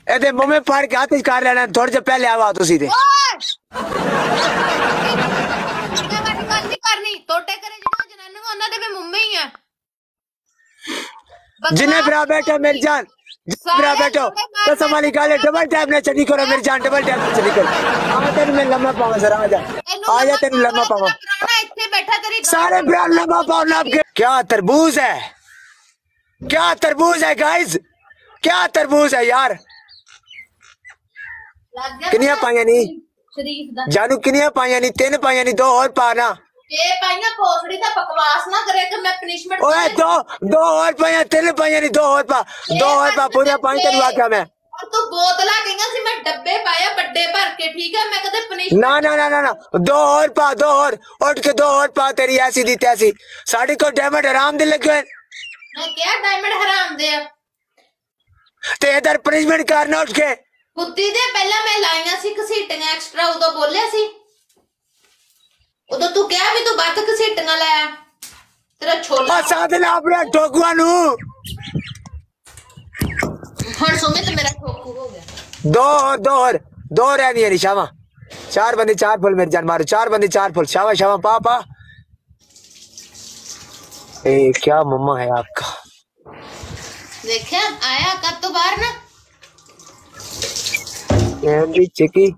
ਇਹਦੇ ਮੂੰਹੇ ਪਾੜ ਕੇ ਹੱਥ ਕਰ ਲੈਣਾ ਥੋੜੇ ਜਿਹਾ ਪਹਿਲੇ ਆਵਾ ਤੁਸੀਂ ਤੇ करनी तोटे करे जिन्हों जनाने को उन्होंने भी मुंबई ही है जिन्हें फिरा बैठो मेरी जान फिरा बैठो तो संभाली गाले डबल टैप ने चली करो मेरी जान डबल टैप ने चली करो आ तेरे में लम्मा पाऊंगा जरा आजा तेरे लम्मा पाऊंगा इतने बैठा तेरी सारे फिरा लम्मा पाऊं ना आपके क्या तरबूज है गाइस क्या तरबूज है यार किनिया पाइया नहीं जानू किनिया पाइया नहीं 3 पाइया नहीं 2 और पाना ये पाइया भोसड़ी दा बकवास ना करे कि मैं पनिशमेंट ओए 2 और पाइया 3 पाइया नहीं 2 और पा पूरा पानी तेरे वाक्या में और तू बोतला गईया सी मैं डब्बे पाया बड़े भर के ठीक है मैं कदे पनिशमेंट ना 2 और पा 2 और उठ के 2 और पा तेरी ऐसी दी तैसी साड़ी को डायमंड हराम दे लगे मैं क्या डायमंड हराम दे ते इधर पनिशमेंट करना उठ के बुद्धि दे पहला मैं लाइया सी घसीटियां एक्स्ट्रा उदो बोलिया सी उदो तू क्या भी तू बात घसीटियां लाया तेरा छोला साथ ना अपने ठोकुआ नु हुन सुमित मेरा ठोकू हो गया 2 रहनी है निशामा 4 बंदे 4 फुल मेरी जान मारो 4 बंदे 4 फुल शामा पा ए क्या मम्मा है आपका देखिए आया कब तो बाहर ना चिकी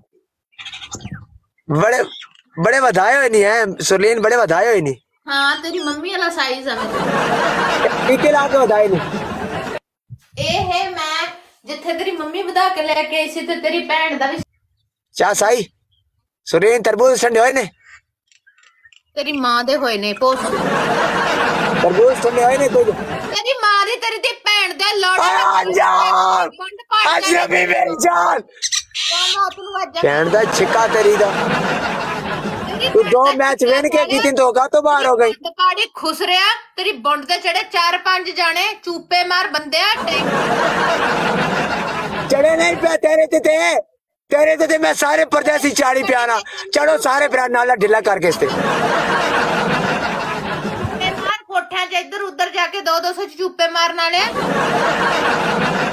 बड़े बधाए हुए नहीं है सुरलीन बड़े बधाए हुए नहीं हाँ तेरी मम्मी वाला साइज है मेरा टीके ला के बधाए नहीं ए है मैं जिथे तेरी मम्मी बधा के लेके आई सी ते तेरी भैन दा भी चा साई सुरलीन तरबूज ठंडे होए ने तेरी मां दे होए ने पोस तरबूज ठंडे होए ने कोई तेरी मां दी तेरी दी भैन दे लौड़े अजनबी मेरी जान भैन दा छिक्का तेरी दा तू 2 मैच विन के जीती तो बाहर हो गई काड़ी खुश रहा तेरी बुंड ते चढ़े 4-5 जाने चूपे मार बंदे चढ़े नहीं पे तेरे ते मैं सारे परदेसी चाड़ी प्याना चढ़ो सारे फिर नाला ढिला करके इसते मार कोठा च इधर उधर जाके 200 चूपे मारने वाले